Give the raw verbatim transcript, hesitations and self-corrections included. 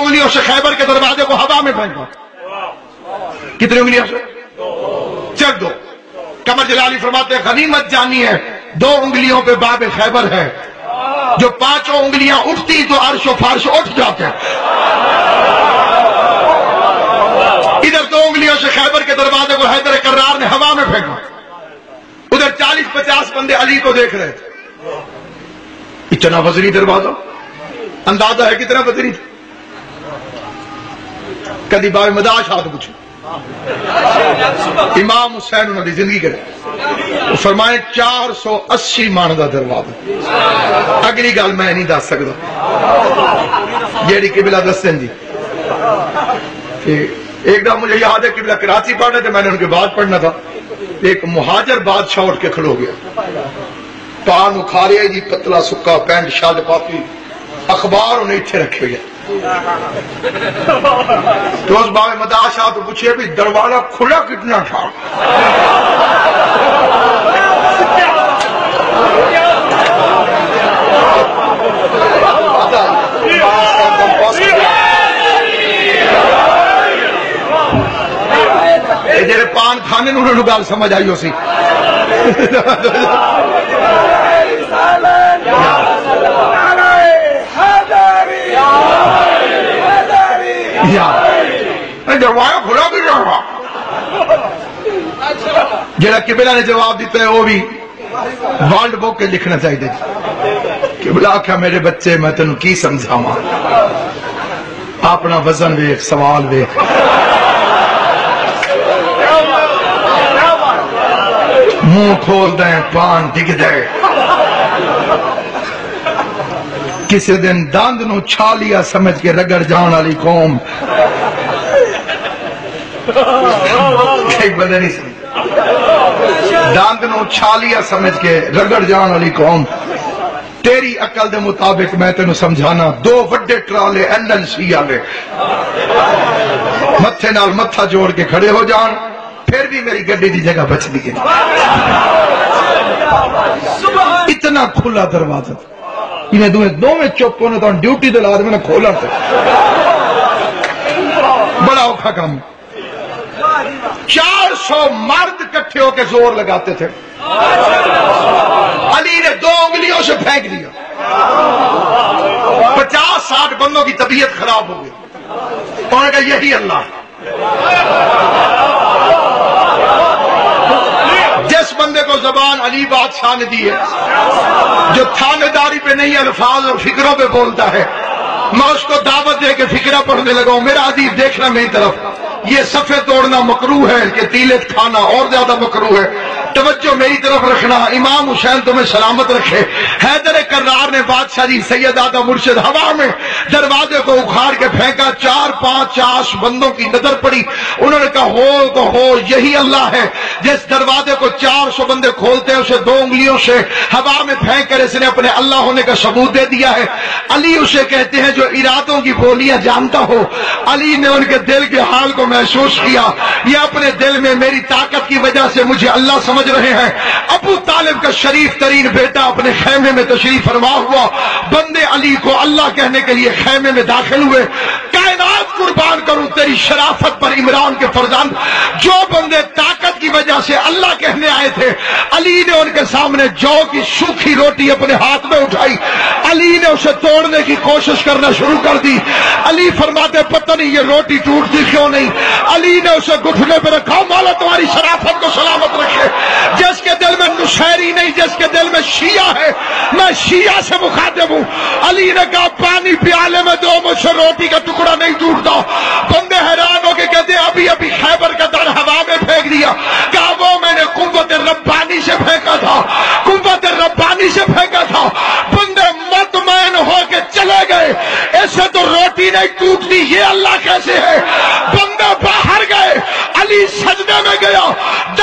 انگلیوں سے خیبر کے دروازے کو ہوا میں پھینکا. کتنی انگلیوں سے؟ چک دو. قمر جلالی فرماتے ہیں غنیمت جانی ہے دو انگلیوں پہ باب خیبر ہے، جو پانچوں انگلیاں اٹھتی تو عرش و فرش اٹھ جاتے. ادھر دو انگلیوں سے خیبر کے دروازے کو حیدر کرار نے ہوا میں پھینکا. ادھر چالیس پچاس بندے علی کو دیکھ رہے تھے. اتنا وزنی دروازہ، اندازہ ہے کتنا وزنی تھا؟ کدی باب مداش ہاتھ پوچھے. امام حسین انہوں نے زندگی کرے فرمائے چار سو اسی مان دا دروازہ. اگلی گل میں نہیں دس سکتا جیڑی قبلہ دسن جی. ایک دم مجھے یاد ہے قبلہ کراچی پڑھنے تھے، میں نے ان کے بعد پڑھنا تھا. ایک مہاجر بادشاہ اٹھ کے کھلو گیا، پان اکھاریا جی پتلا سکا پینٹ شرٹ پاپی، اخبار انہیں اتھے رکھے گئے. تو اس باب مداش آ تو پوچھے بھی دروازہ کھلا کتنا تھا؟ جیسے پان کھانے انہوں نے گال سمجھ آئی ہو سی. دروازہ کھلا بھی رہا. جڑا قبلہ نے جواب دیتا ہے وہ بھی ورلڈ بک کے لکھنا چاہیے. قبلہ آخیا میرے بچے میں تینوں کی سمجھاواں، اپنا وزن ویکھ سوال ویکھ. منہ کھول دیں پان ڈگ دے. کسی دن دند نو چھالیا سمجھ کے رگڑ جان والی قوم. ایک بندے نہیں سمجھ دند نو چھالیا سمجھ کے رگڑ جان والی قوم. تیری عقل دے مطابق میں تینوں سمجھانا، دو وڈے ٹرالے این ایل سی والے متھے نال متھا جوڑ کے کھڑے ہو جان، پھر بھی میری گڈی دی جگہ بچ دی گئی. اتنا کھلا دروازہ انہیں دو دو میں چپ ہونے تو ڈیوٹی دے لازم نے کھولا تھا. بڑا اوکھا کام. چار سو مرد کٹھے ہو کے زور لگاتے تھے. علی نے دو انگلیوں سے پھینک دیا. پچاس ساٹھ بندوں کی طبیعت خراب ہو گئی. انہوں نے کہا یہی اللہ ہے. جس بندے کو زبان علی بادشاہ نے دی ہے، جو تھانے داری پہ نہیں الفاظ اور فکروں پہ بولتا ہے، میں اس کو دعوت دے کے فکرہ پڑھنے لگا ہوں. میرا عزیز دیکھنا میری طرف، یہ صفحے توڑنا مکروہ ہے کہ تیلے کھانا اور زیادہ مکروہ ہے. توجہ میری طرف رکھنا. امام حسین تمہیں سلامت رکھے. حیدر کرار نے بادشاہ جی سید آدھا مرشد ہوا میں دروازے کو اکھاڑ کے پھینکا. چار پانچ چاش بندوں کی نظر پڑی. انہوں نے کہا ہو تو ہو یہی اللہ ہے جس دروازے کو چار سو بندے کھولتے ہیں اسے دو انگلیوں سے ہوا میں پھینک کر اس نے اپنے اللہ ہونے کا ثبوت دے دیا ہے. علی اسے کہتے ہیں جو ارادوں کی بولیاں جانتا ہو. علی نے ان کے دل کے حال کو محسوس کیا. یہ اپنے دل میں میری طاقت کی وجہ سے مجھے اللہ سمجھ رہے ہیں. ابو طالب کا شریف ترین بیٹا اپنے خیمے میں تشریف فرما ہوا. بندے علی کو اللہ کہنے کے لیے خیمے میں داخل ہوئے. کائنات قربان کروں تیری شرافت پر عمران کے فرزند. جو بندے طاقت کی وجہ سے اللہ کہنے آئے تھے، علی نے ان کے سامنے جو کی سوکھی روٹی اپنے ہاتھ میں اٹھائی. علی نے اسے توڑنے کی کوشش کرنا شروع کر دی. علی فرماتے پتہ نہیں یہ روٹی ٹوٹتی کیوں نہیں. علی نے اسے گھٹنے پہ رکھا. مولا تمہاری شرافت کو سلامت رکھے. جس کے دل میں نصیری نہیں، جس کے دل میں شیعہ ہے، میں شیعہ سے مخاطب ہوں. علی نے کہا پانی پیالے میں دو، مجھ سے روٹی کا ٹکڑا نہیں ٹوٹتا. بندے حیران ہو کے کہتے ابھی ابھی خیبر کا در ہوا میں پھینک دیا. کہا وہ میں نے قوت ربانی سے پھینکا تھا، قوت ربانی سے پھینکا تھا. بندے مطمئن ہو کے چلے گئے. ایسے تو روٹی نہیں ٹوٹتی، یہ اللہ کیسے ہے؟ بندے باہر گئے. علی سجدے میں گیا،